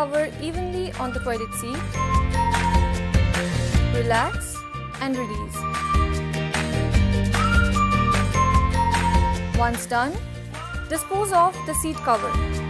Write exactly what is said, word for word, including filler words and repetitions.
cover evenly on the toilet seat. Relax and release. Once done, dispose of the seat cover.